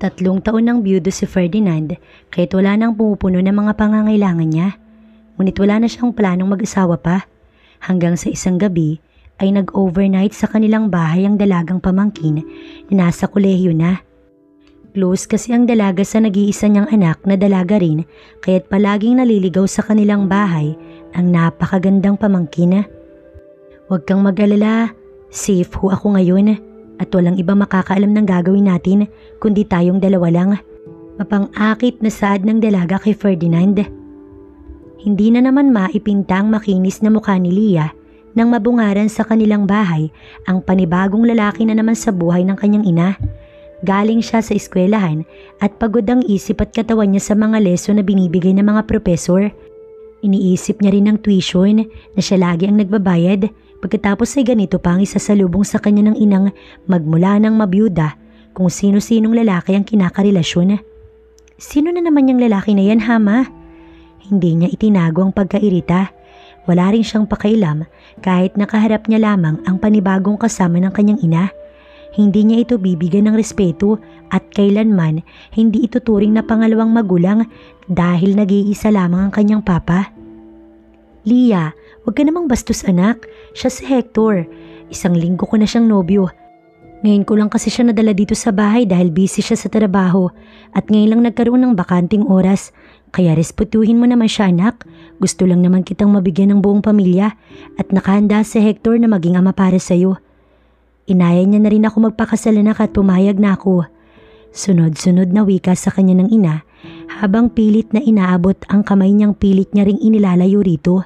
3 taon nang biyudo si Ferdinand kahit wala nang pumupuno ng mga pangangailangan niya. Ngunit wala na siyang planong mag-asawa pa. Hanggang sa isang gabi ay nag-overnight sa kanilang bahay ang dalagang pamangkin na nasa kolehiyo na. Close kasi ang dalaga sa nag-iisa niyang anak na dalaga rin kaya't palaging naliligaw sa kanilang bahay ang napakagandang pamangkin. "Huwag kang mag-alala, safe ho ako ngayon at walang iba makakaalam ng gagawin natin kundi tayong dalawa lang." Mapang-akit na saad ng dalaga kay Ferdinand. Hindi na naman maipinta ang makinis na mukha ni Leah nang mabungaran sa kanilang bahay ang panibagong lalaki na naman sa buhay ng kanyang ina. Galing siya sa eskwelahan at pagod ang isip at katawan niya sa mga leso na binibigay ng mga propesor. Iniisip niya rin ang tuition na siya lagi ang nagbabayad. Pagkatapos ay ganito pa ang isasalubong sa kanya ng inang magmula ng mabiyuda kung sino-sinong lalaki ang kinakarelasyon. Sino na naman yung lalaki na yan, Hama? Hindi niya itinago ang pagkairita. Wala rin siyang pakailam kahit nakaharap niya lamang ang panibagong kasama ng kanyang ina. Hindi niya ito bibigyan ng respeto at kailanman hindi ito turing na pangalawang magulang dahil nag-iisa lamang ang kanyang papa. "Leah, huwag ka namang bastos anak. Siya si Hector. 1 linggo ko na siyang nobyo. Ngayon ko lang kasi siya nadala dito sa bahay dahil busy siya sa trabaho at ngayon lang nagkaroon ng bakanting oras. Kaya respetuhin mo naman siya anak. Gusto lang naman kitang mabigyan ng buong pamilya at nakahanda si Hector na maging ama para sa'yo." Inaya niya na rin ako magpakasal anak at pumayag na ako. Sunod-sunod na wika sa kanya ng ina habang pilit na inaabot ang kamay niyang pilit niya ring inilalayo rito.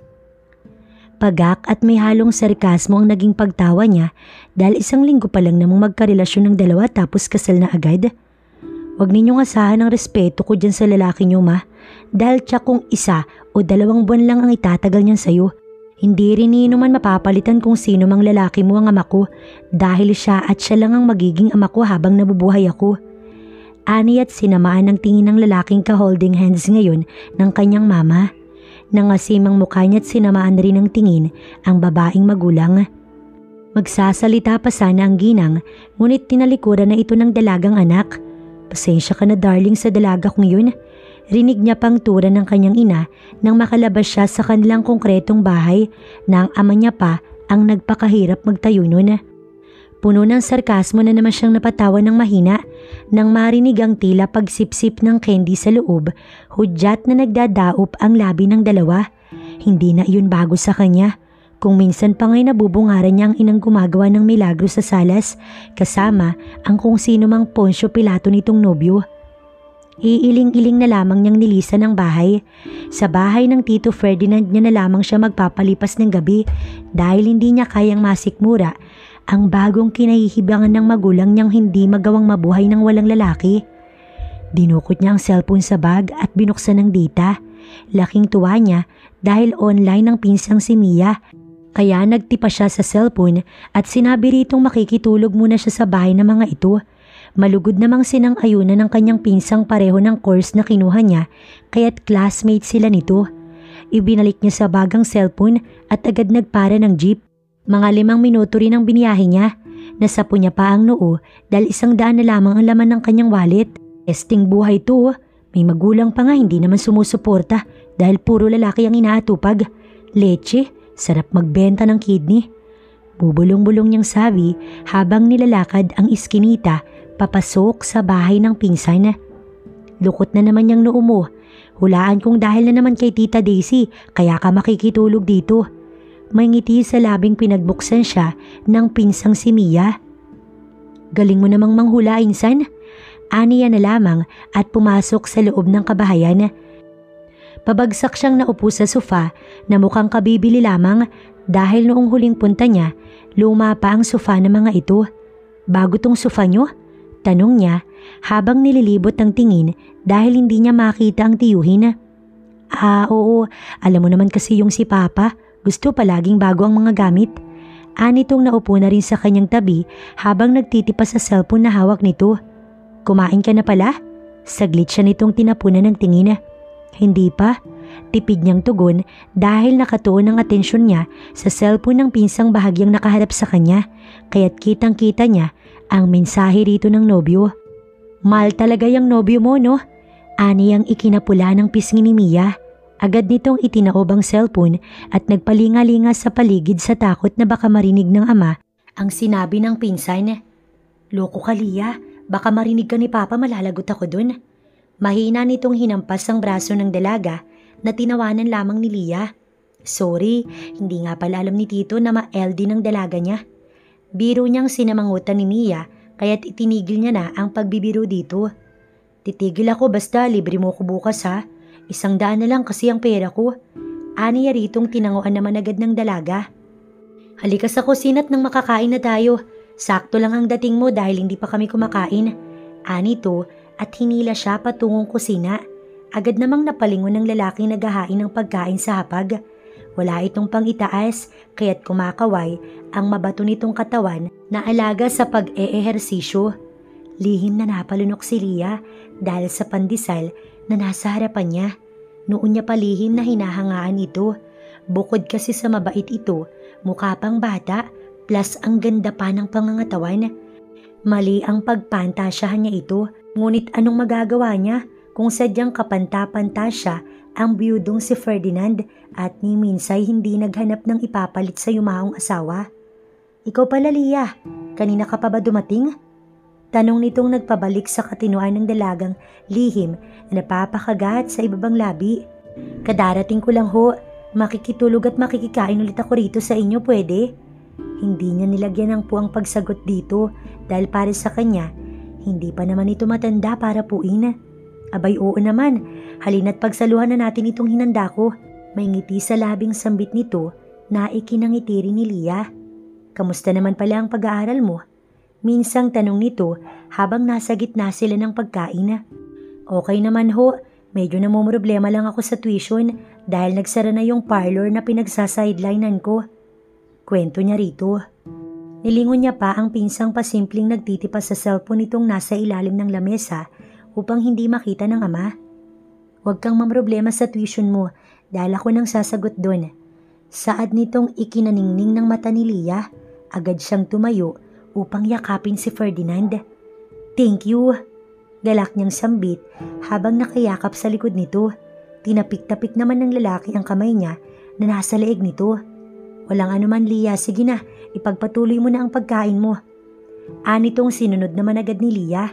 Pagak at may halong sarkasmo ang naging pagtawa niya dahil 1 linggo pa lang namang magkarelasyon ng dalawa tapos kasal na agad. "Huwag ninyong asahan ang respeto ko dyan sa lalaki niyo ma dahil tiyak kung 1 o 2 buwan lang ang itatagal niyan sa'yo. Hindi rin ninuman mapapalitan kung sino mang lalaki mo ang ama ko dahil siya at siya lang ang magiging ama ko habang nabubuhay ako." Ani at sinamaan ng tingin ng lalaking ka-holding hands ngayon ng kanyang mama. Nangasim ang mukha niya at sinamaan rin ng tingin ang babaeng magulang. Magsasalita pa sana ang ginang ngunit tinalikuran na ito ng dalagang anak. "Pasensya ka na darling sa dalaga kong yun." Rinig niya pang tura ng kanyang ina nang makalabas siya sa kanilang konkretong bahay na ang ama niya pa ang nagpakahirap magtayo nun. Puno ng sarkasmo na naman siyang napatawa ng mahina nang marinig ang tila pagsipsip ng candy sa loob, hudyat na nagdadaop ang labi ng dalawa. Hindi na iyon bago sa kanya. Kung minsan pa ngay nabubungaran niya ang inang gumagawa ng milagro sa salas kasama ang kung sino mang Poncio Pilato nitong nobyo. Iiling-iling na lamang niyang nilisan ang bahay. Sa bahay ng Tito Ferdinand niya na lamang siya magpapalipas ng gabi dahil hindi niya kayang masikmura ang bagong kinahihibangan ng magulang niyang hindi magawang mabuhay ng walang lalaki. Dinukot niya ang cellphone sa bag at binuksan ng data. Laking tuwa niya dahil online ang pinsang si Mia. Kaya nagtipa siya sa cellphone at sinabi ritong makikitulog muna siya sa bahay ng mga ito. Malugod namang sinang-ayunan ng kanyang pinsang pareho ng course na kinuha niya kaya't classmate sila nito. Ibinalik niya sa bagang cellphone at agad nagpara ng jeep. Mga 5 minuto rin ang biniyahe niya. Nasapo niya pa ang noo dahil 100 na lamang ang laman ng kanyang wallet. Testing buhay to. May magulang pa nga hindi naman sumusuporta dahil puro lalaki ang inaatupag. Leche, sarap magbenta ng kidney. Bubulong-bulong niyang sabi habang nilalakad ang iskinita papasok sa bahay ng pinsan. "Lukot na naman niyang noo mo. Hulaan kong dahil na naman kay Tita Daisy kaya ka makikitulog dito." May ngiti sa labing pinagbuksan siya ng pinsang si Mia. "Galing mo namang manghula, insan." Aniya na lamang at pumasok sa loob ng kabahayan. Pabagsak siyang naupo sa sofa na mukhang kabibili lamang dahil noong huling punta niya, luma pa ang sofa ng mga ito. "Bago tong sofa niyo?" tanong niya habang nililibot ang tingin dahil hindi niya makita ang tiyuhin. Oo, alam mo naman kasi yung si Papa, gusto palaging bago ang mga gamit." Anitong naupo na rin sa kanyang tabi habang nagtitipa sa cellphone na hawak nito. "Kumain ka na pala?" Saglit siya nitong tinapunan ng tingin. "Hindi pa." Tipid niyang tugon dahil nakatuon ang atensyon niya sa cellphone ng pinsang bahagyang nakaharap sa kanya kaya't kitang-kita niya ang mensahe rito ng nobyo. Mahal talaga yung nobyo mo, no? Ani ang ikinapula ng pisngi ni Mia. Agad nitong itinaob ang cellphone at nagpalinga-linga sa paligid sa takot na baka marinig ng ama ang sinabi ng pinsan. Loko ka, Lia. Baka marinig ka ni Papa, malalagot ako dun. Mahina nitong hinampas ang braso ng dalaga na tinawanan lamang ni Lia. Sorry, hindi nga pala alam ni Tito na ma-LD ng dalaga niya. Biro niyang sinamangutan ni Mia kaya't itinigil niya na ang pagbibiro dito. Titigil ako basta libre mo ko bukas ha. 100 na lang kasi ang pera ko. Aniya ritong tinanguan naman agad ng dalaga. Halika sa kusina't nang makakain na tayo. Sakto lang ang dating mo dahil hindi pa kami kumakain. Ani to at hinila siya patungong kusina. Agad namang napalingon ng lalaking naghahain ng pagkain sa hapag. Wala itong pang-itaas kaya't kumakaway ang mabato nitong katawan na alaga sa pag-eehersisyo. Lihim na napalunok si Lia dahil sa pandesal na nasa harapan niya. Noon niya palihim na hinahangaan ito. Bukod kasi sa mabait ito, mukha pang bata plus ang ganda pa ng pangangatawan. Mali ang pagpantasyahan niya ito, ngunit anong magagawa niya kung sadyang kapanta-panta siya ang biyudong si Ferdinand at ni Minsay hindi naghanap ng ipapalit sa yumaong asawa. Ikaw pala, Lia, kanina ka pa ba dumating? Tanong nitong nagpabalik sa katinuan ng dalagang lihim na napapakagat sa ibabang labi. Kadarating ko lang ho, makikitulog at makikikain ulit ako rito sa inyo, pwede? Hindi niya nilagyan ng puwang pagsagot dito dahil para sa kanya, hindi pa naman ito matanda para puin. Abay oo naman, halina't pagsaluhan na natin itong hinanda ko. May ngiti sa labing sambit nito na ikinangiti rin ni Lia. Kamusta naman pala ang pag-aaral mo? Minsang tanong nito habang nasa gitna sila ng pagkain. Okay naman ho, medyo namumroblema lang ako sa tuition dahil nagsara na yung parlor na pinagsaside-linean ko. Kwento niya rito. Nilingon niya pa ang pinsang pasimpleng nagtitipas sa cellphone nitong nasa ilalim ng lamesa upang hindi makita ng ama. Huwag kang mamroblema sa tuition mo dahil ako nang sasagot doon. Saad nitong ikinaningning ng mata ni Lia, agad siyang tumayo upang yakapin si Ferdinand. Thank you. Galak niyang sambit habang nakayakap sa likod nito. Tinapik-tapik naman ng lalaki ang kamay niya na nasa leeg nito. Walang anuman, Lia, sige na, ipagpatuloy mo na ang pagkain mo. Anitong sinunod naman agad ni Lia.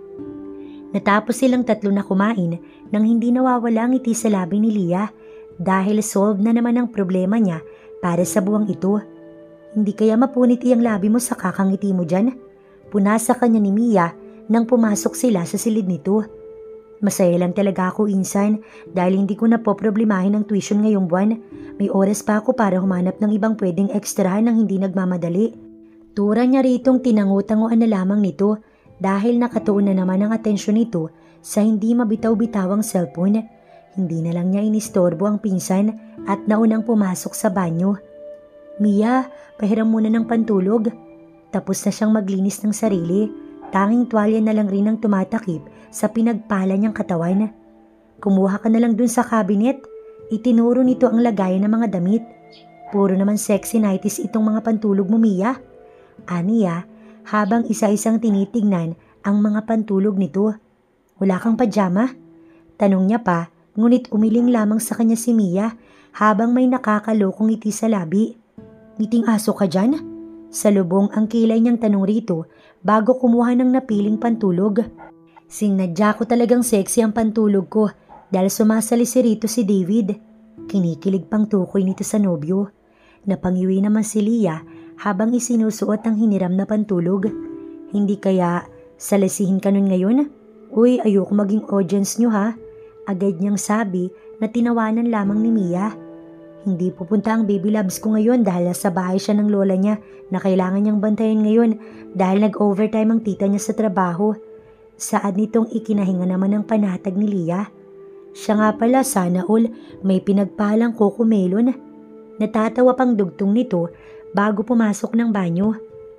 Natapos silang tatlo na kumain nang hindi nawawala ang ngiti sa labi ni Lia dahil solved na naman ang problema niya para sa buwang ito. Hindi kaya mapunit iyang labi mo sa kakangiti mo dyan? Punasa kanya ni Mia nang pumasok sila sa silid nito. Masaya lang talaga ako, insan, dahil hindi ko na po problemahin ang tuition ngayong buwan. May oras pa ako para humanap ng ibang pwedeng ekstrahan nang hindi nagmamadali. Tura niya ritong tinangutanguan na lamang nito dahil nakatuon na naman ang atensyon nito sa hindi mabitaw-bitawang cellphone. Hindi na lang niya inistorbo ang pinsan at naunang pumasok sa banyo. Mia, pahiram muna ng pantulog. Tapos na siyang maglinis ng sarili. Tanging tuwalya na lang rin ang tumatakip sa pinagpala niyang katawan. Kumuha ka na lang dun sa cabinet. Itinuro nito ang lagayan ng mga damit. Puro naman sexy nighties itong mga pantulog mo, Mia. Aniya, habang isa-isang tinitignan ang mga pantulog nito. Wala kang pajama? Tanong niya pa, ngunit umiling lamang sa kanya si Mia habang may nakakalokong ngiti sa labi. Ngiting aso ka dyan? Salubong ang kilay niyang tanong rito bago kumuha ng napiling pantulog. Sinadya ko talagang sexy ang pantulog ko dahil sumasalisi rito si David. Kinikilig pang tukoy nito sa nobyo. Napangiwi naman si Lia habang isinusuot ang hiniram na pantulog. Hindi kaya salisihin ka nun ngayon? Uy, ayoko maging audience nyo ha. Agad niyang sabi na tinawanan lamang ni Mia. Hindi pupunta ang baby loves ko ngayon dahil sa bahay siya ng lola niya na kailangan niyang bantayan ngayon dahil nag-overtime ang tita niya sa trabaho. Saad nitong ikinahinga naman ng panatag ni Lia. Siya nga pala, sana all may pinagpalang kokomelon. Natatawa pang dugtong nito bago pumasok ng banyo.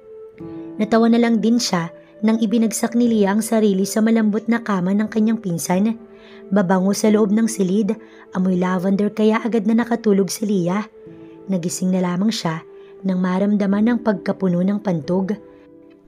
Natawa na lang din siya nang ibinagsak ni Lia ang sarili sa malambot na kama ng kanyang pinsan. Babango sa loob ng silid, amoy lavender kaya agad na nakatulog si Lia. Nagising na lamang siya nang maramdaman ang pagkapuno ng pantog.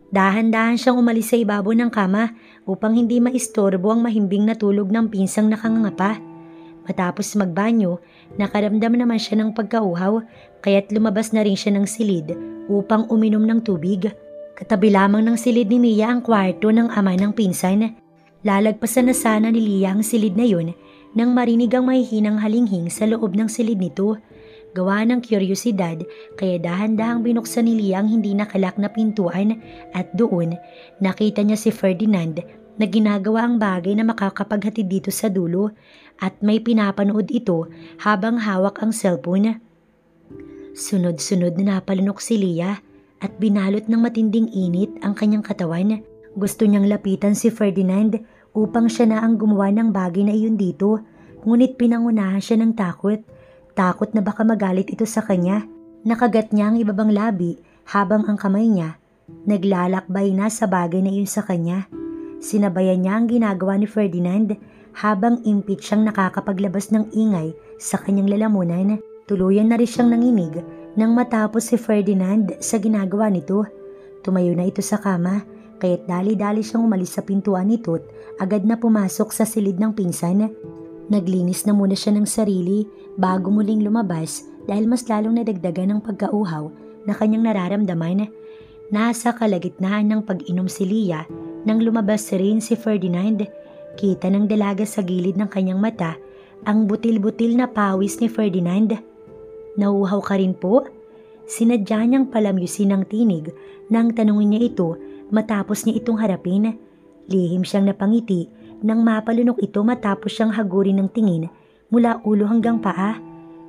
Dahan-dahan siyang umalis sa ibabaw ng kama upang hindi maistorbo ang mahimbing na tulog ng pinsang nakangangapa. Matapos magbanyo, nakaramdam naman siya ng pagkauhaw kaya't lumabas na rin siya ng silid upang uminom ng tubig. Katabi lamang ng silid ni Mia ang kwarto ng ama ng pinsan. Lalagpasan na sana ni Lia ang silid na yun nang marinig ang mahihinang halinghing sa loob ng silid nito. Gawa ng kuryosidad kaya dahan-dahang binuksan ni Lia ang hindi nakalak na pintuan at doon nakita niya si Ferdinand na ginagawa ang bagay na makakapaghatid dito sa dulo at may pinapanood ito habang hawak ang cellphone. Sunod-sunod na napalunok si Lia at binalot ng matinding init ang kanyang katawan. Gusto niyang lapitan si Ferdinand upang siya na ang gumawa ng bagay na iyon dito, ngunit pinangunahan siya ng takot. Takot na baka magalit ito sa kanya. Nakagat niya ang ibabang labi habang ang kamay niya naglalakbay na sa bagay na iyon sa kanya. Sinabayan niya ang ginagawa ni Ferdinand habang impit siyang nakakapaglabas ng ingay sa kanyang lalamunan. Tuluyan na rin siyang nanginig nang matapos si Ferdinand sa ginagawa nito. Tumayo na ito sa kama kaya't dali-dali siyang umalis sa pintuan nito at agad na pumasok sa silid ng pinsan. Naglinis na muna siya ng sarili bago muling lumabas dahil mas lalong nadagdagan ng pagkauhaw na kanyang nararamdaman. Nasa kalagitnaan ng pag-inom si Lia nang lumabas rin si Ferdinand. Kita ng dalaga sa gilid ng kanyang mata ang butil-butil na pawis ni Ferdinand. Nauuhaw ka rin po? Sinadya niyang palamyusin ang tinig nang tanungin niya ito matapos niya itong harapin. Lihim siyang napangiti nang mapalunok ito matapos siyang hagurin ng tingin mula ulo hanggang paa.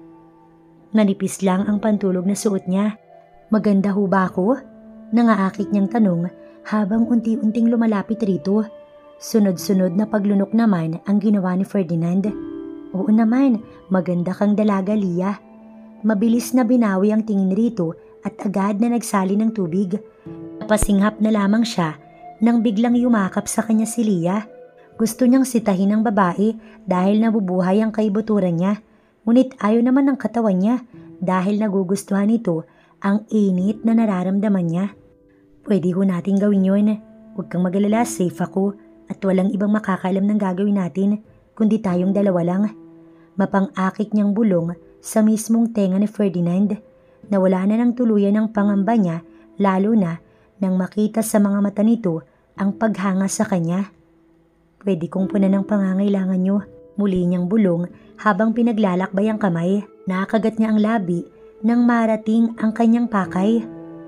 Manipis lang ang pantulog na suot niya. Maganda ho ba ako? Nangaakit niyang tanong habang unti-unting lumalapit rito. Sunod-sunod na paglunok naman ang ginawa ni Ferdinand. Oo naman, maganda kang dalaga, Lia. Mabilis na binawi ang tingin rito at agad na nagsali ng tubig. Napasinghap na lamang siya nang biglang yumakap sa kanya si Lia. Gusto niyang sitahin ang babae dahil nabubuhay ang kaibuturan niya. Ngunit ayaw naman ng katawan niya dahil nagugustuhan nito ang init na nararamdaman niya. Pwede ho natin gawin yun. Huwag kang mag-alala, safe ako at walang ibang makakaalam ng gagawin natin kundi tayong dalawa lang. Mapang-akit niyang bulong sa mismong tenga ni Ferdinand. Nawala na ng tuluyan ang pangamba niya lalo na nang makita sa mga mata nito ang paghanga sa kanya. Pwede kong punan ng pangangailangan niyo, muli niyang bulong habang pinaglalakbay ang kamay. Nakagat niya ang labi nang marating ang kanyang pakay.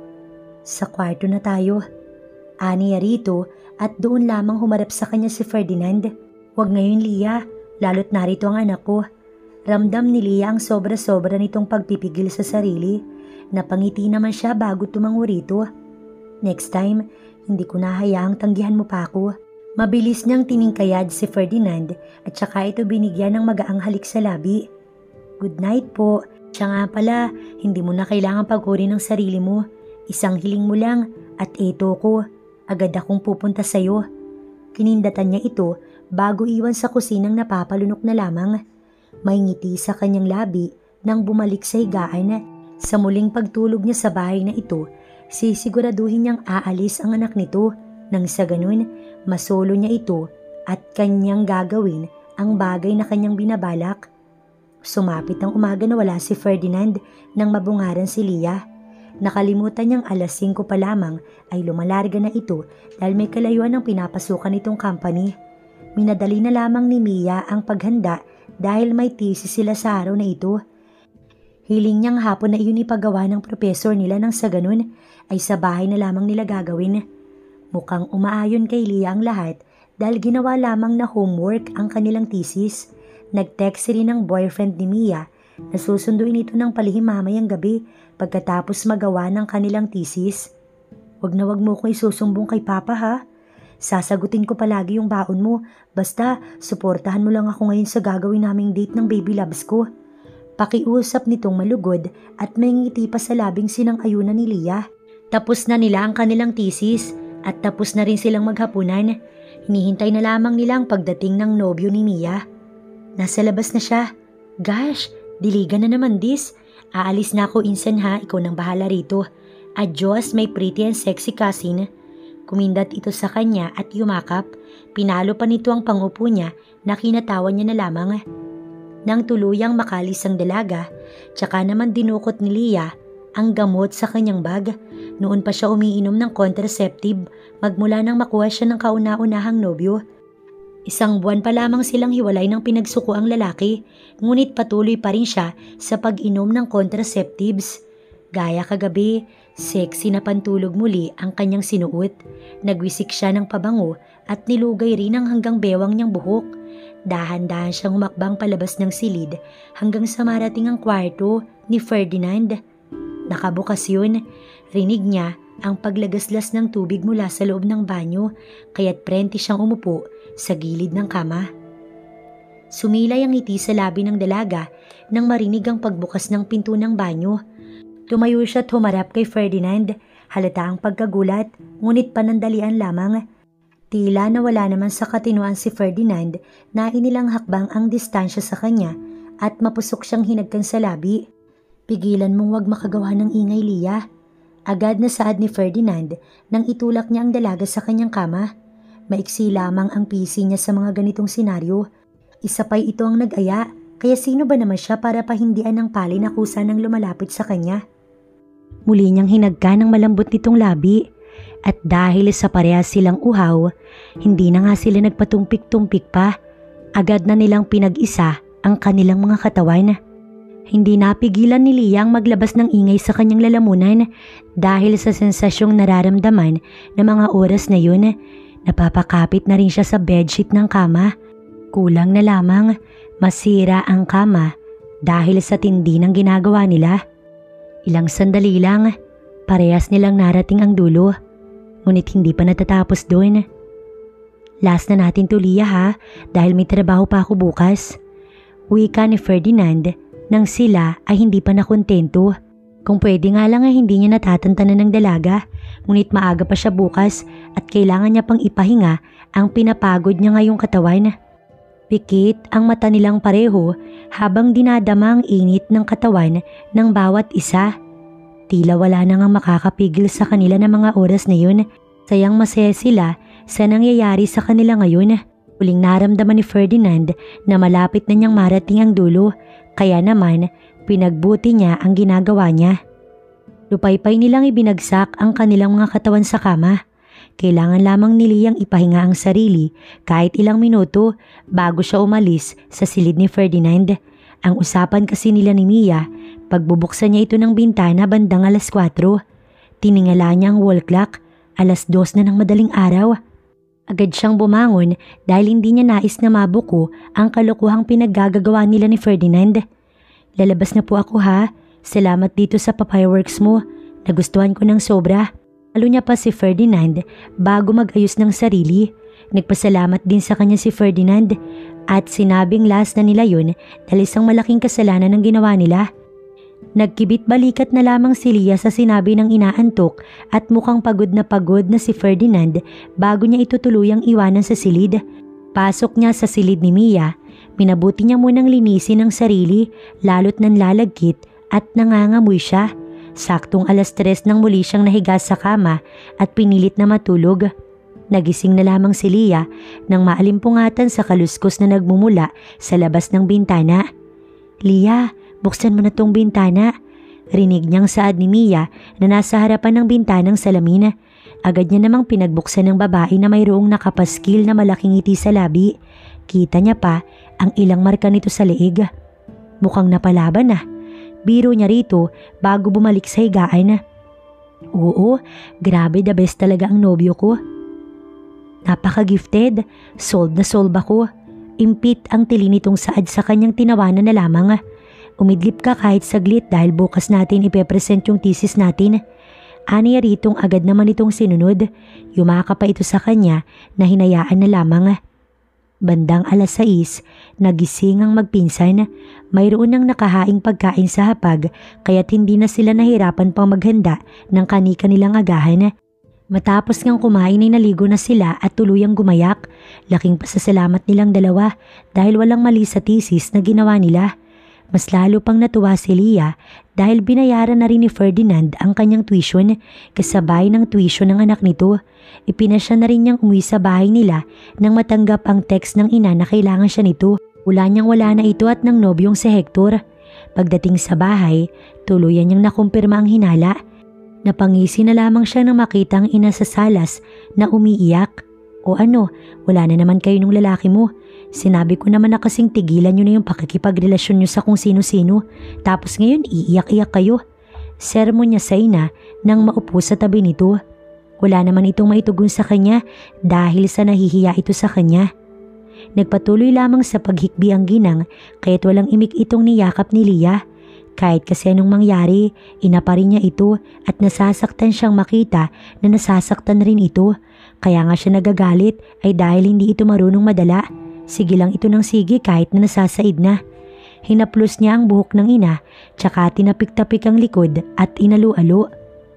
Sa kwarto na tayo. Aniya rito at doon lamang humarap sa kanya si Ferdinand. Huwag ngayon, Lia, lalo't narito ang anak ko. Ramdam ni Lia ang sobra-sobra nitong pagpipigil sa sarili. Napangiti naman siya bago tumango rito. Next time, hindi ko nahayaang tanggihan mo pa ako. Mabilis niyang tiningkayad si Ferdinand at saka ito binigyan ng magaang halik sa labi. Good night po. Siya nga pala, hindi mo na kailangan pagurin ng sarili mo. Isang hiling mo lang at eto ko. Agad akong pupunta sa'yo. Kinindatan niya ito bago iwan sa kusinang napapalunok na lamang. May ngiti sa kanyang labi nang bumalik sa higaan. Sa muling pagtulog niya sa bahay na ito, sisiguraduhin niyang aalis ang anak nito. Nang sa ganun, masolo niya ito at kanyang gagawin ang bagay na kanyang binabalak. Sumapit ang umaga na wala si Ferdinand nang mabungaran si Lia. Nakalimutan niyang alas 5 pa lamang ay lumalarga na ito dahil may kalayuan ng pinapasukan itong company. Minadali na lamang ni Mia ang paghanda dahil may thesis sila sa araw na ito. Hiling niyang hapon na iyon ipagawa ng professor nila nang sa ganun ay sa bahay na lamang nila gagawin. Mukhang umaayon kay Lia ang lahat dahil ginawa lamang na homework ang kanilang thesis. Nag-text rin ng boyfriend ni Mia na susunduin ito ng palihim mamayang gabi pagkatapos magawa ng kanilang thesis. Wag na wag mo ko isusumbong kay Papa ha. Sasagutin ko palagi yung baon mo. Basta, suportahan mo lang ako ngayon sa gagawin naming date ng baby loves ko. Pakiusap nitong malugod at may ngiti pa sa labing sinang-ayunan ni Lia. Tapos na nila ang kanilang thesis at tapos na rin silang maghapunan. Hinihintay na lamang nila ang pagdating ng nobyo ni Mia. Nasa labas na siya. Gosh, diligan na naman this. Aalis na ako insan ha, ikaw nang bahala rito. Adios, my pretty and sexy cousin. Kumindat ito sa kanya at yumakap. Pinalo pa nito ang pangupo niya na kinatawan niya na lamang. Nang tuluyang makalis ang dalaga, tsaka naman dinukot ni Leah ang gamot sa kanyang bag. Noon pa siya umiinom ng contraceptive magmula nang makuha siya ng kauna-unahang nobyo. 1 buwan pa lamang silang hiwalay ng pinagsuko ang lalaki, ngunit patuloy pa rin siya sa pag-inom ng contraceptives. Gaya kagabi, sexy na pantulog muli ang kanyang sinuot. Nagwisik siya ng pabango at nilugay rin ang hanggang bewang niyang buhok. Dahan-dahan siyang humakbang palabas ng silid hanggang sa marating ang kwarto ni Ferdinand. Nakabukas yun. Rinig niya ang paglagaslas ng tubig mula sa loob ng banyo, kaya't prente siyang umupo sa gilid ng kama. Sumilay ang ngiti sa labi ng dalaga nang marinig ang pagbukas ng pinto ng banyo. Tumayo siya at humarap kay Ferdinand. Halata ang pagkagulat, ngunit panandalian lamang. Tila nawala naman sa katinuan si Ferdinand na inilang hakbang ang distansya sa kanya at mapusok siyang hinagkan sa labi. Pigilan mong wag makagawa ng ingay, Leah. Agad na saad ni Ferdinand nang itulak niya ang dalaga sa kanyang kama. Maiksi lamang ang pisi niya sa mga ganitong senaryo. Isa pa'y ito ang nag-aya, kaya sino ba naman siya para pahindian ng palay na kusa ng lumalapit sa kanya? Muli niyang hinagka ng malambot nitong labi, at dahil sa parehas silang uhaw, hindi na nga sila nagpatumpik-tumpik pa. Agad na nilang pinag-isa ang kanilang mga katawan. Hindi napigilan ni Leah ang maglabas ng ingay sa kanyang lalamunan dahil sa sensasyong nararamdaman na mga oras na yun. Napapakapit na rin siya sa bedsheet ng kama. Kulang na lamang masira ang kama dahil sa tindi ng ginagawa nila. Ilang sandali lang, parehas nilang narating ang dulo. Ngunit hindi pa natatapos doon. Last na natin to, Leah, ha, dahil may trabaho pa ako bukas. Wika ni Ferdinand nang sila ay hindi pa nakontento. Kung pwede nga lang ay hindi niya natatantanan ng dalaga, ngunit maaga pa siya bukas at kailangan niya pang ipahinga ang pinapagod niya ngayong katawan. Pikit ang mata nilang pareho habang dinadama ang init ng katawan ng bawat isa. Tila wala na nga makakapigil sa kanila ng mga oras na yun. Sayang masaya sila sa nangyayari sa kanila ngayon. Huling naramdaman ni Ferdinand na malapit na niyang marating ang dulo. Kaya naman, pinagbuti niya ang ginagawa niya. Lupay-pay nilang ibinagsak ang kanilang mga katawan sa kama. Kailangan lamang ni Leah ipahinga ang sarili kahit ilang minuto bago siya umalis sa silid ni Ferdinand. Ang usapan kasi nila ni Mia, pagbubuksan niya ito ng bintana bandang 4:00. Tiningala niya ang wall clock, 2:00 na ng madaling araw. Agad siyang bumangon dahil hindi niya nais na mabuko ang kalokohang pinaggagawa nila ni Ferdinand. Lalabas na po ako, ha. Salamat dito sa fireworks mo. Nagustuhan ko ng sobra. Halo niya pa si Ferdinand bago mag-ayos ng sarili. Nagpasalamat din sa kanya si Ferdinand at sinabing last na nila yun dahil isang malaking kasalanan ang ginawa nila. Nagkibit-balikat na lamang si Leah sa sinabi ng inaantok at mukhang pagod na si Ferdinand bago niya ito tuluyang iwanan sa silid. Pasok niya sa silid ni Mia, minabuti niya munang linisin ang sarili lalo't nanlalagkit at nangangamoy siya. Saktong 3:00 nang muli siyang nahiga sa kama at pinilit na matulog. Nagising na lamang si Leah nang maalimpungatan sa kaluskos na nagmumula sa labas ng bintana. Leah, buksan mo na tong bintana. Rinig niyang saad ni Mia na nasa harapan ng bintanang salamin. Agad niya namang pinagbuksan ng babae na mayroong nakapaskil na malaking ngiti sa labi. Kita niya pa ang ilang marka nito sa leeg. Mukhang napalaban na. Biro niya rito bago bumalik sa higaan. Oo, grabe, the best talaga ang nobyo ko. Napaka-gifted, sold na sold ako. Impit ang tili nitong saad sa kanyang tinawanan na lamang. Umidlip ka kahit saglit dahil bukas natin ipepresent yung thesis natin. Aniya ritong agad naman itong sinunod. Yumaka pa ito sa kanya na hinayaan na lamang. Bandang 6:00, nagising ang magpinsan. Mayroon nang nakahaing pagkain sa hapag kaya't hindi na sila nahirapan pang maghanda ng kani-kanilang agahan. Matapos ngang kumain ay naligo na sila at tuluyang gumayak. Laking pasasalamat nilang dalawa dahil walang mali sa thesis na ginawa nila. Mas lalo pang natuwa si Leah dahil binayaran na rin ni Ferdinand ang kanyang tuition kasabay ng tuition ng anak nito. Ipinasya na rin niyang umuwi sa bahay nila nang matanggap ang text ng ina na kailangan siya nito. Wala na ito at ng nobyong si Hector. Pagdating sa bahay, tuluyan niyang nakumpirma ang hinala. Napangisi na lamang siya nang makita ang ina sa salas na umiiyak. O ano, wala na naman kayo nung lalaki mo. Sinabi ko naman na kasing tigilan nyo na yung pakikipagrelasyon nyo sa kung sino-sino. Tapos ngayon iiyak-iyak kayo. Sermon niya sa ina nang maupo sa tabi nito. Wala naman itong maitugon sa kanya dahil sa nahihiya ito sa kanya. Nagpatuloy lamang sa paghikbi ang ginang kaya't walang imik itong niyakap ni Leah. Kahit kasi anong mangyari, ina pa rin niya ito at nasasaktan siyang makita na nasasaktan rin ito. Kaya nga siya nagagalit ay dahil hindi ito marunong madala. Sige lang ito ng sige kahit na nasasaid na. Hinaplos niya ang buhok ng ina, tsaka tinapik-tapik ang likod at inalu-alo.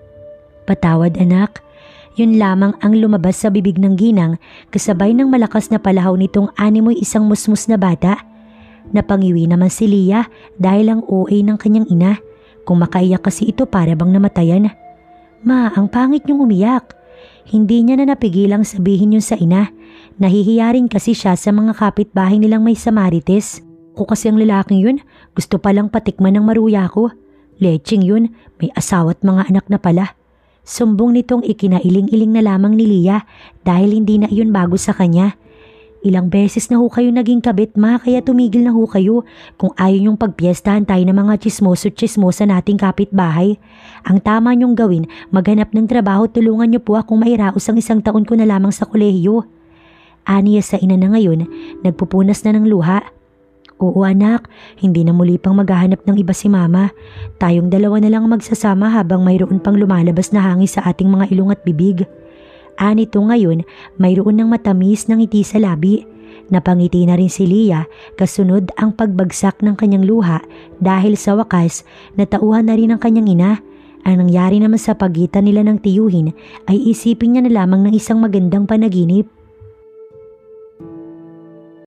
Patawad anak. Yun lamang ang lumabas sa bibig ng ginang kasabay ng malakas na palahaw nitong animoy isang musmus na bata. Napangiwi naman si Leah dahil ang OA ng kanyang ina. Kung makaiyak kasi ito para bang namatayan. Ma, ang pangit niyong umiyak. Hindi niya na napigilang sabihin yun sa ina. Nahihiya rin kasi siya sa mga kapitbahay nilang may Samarites. Ko kasi ang lalaking yun, gusto palang patikman ng maruya ko. Leching yun, may asawa at mga anak na pala. Sumbong nitong ikinailing-iling na lamang ni Leah dahil hindi na iyon bago sa kanya. Ilang beses na ho kayo naging kabit ma kaya tumigil na ho kayo kung ayaw niyong pagpiestahan tayo ng mga chismoso-chismosa nating kapitbahay. Ang tama niyong gawin, maghanap ng trabaho, tulungan niyo po akong mairaos ang 1 taon ko na lamang sa kolehiyo. Aniya sa ina na ngayon, nagpupunas na ng luha. Oo anak, hindi na muli pang maghahanap ng iba si mama. Tayong dalawa na lang magsasama habang mayroon pang lumalabas na hangin sa ating mga ilong at bibig. Anito ngayon, mayroon ng matamis ng ngiti sa labi. Napangiti na rin si Leah kasunod ang pagbagsak ng kanyang luha dahil sa wakas natauhan na rin ang kanyang ina. Ang nangyari naman sa pagitan nila ng tiyuhin ay isipin niya na lamang ng isang magandang panaginip.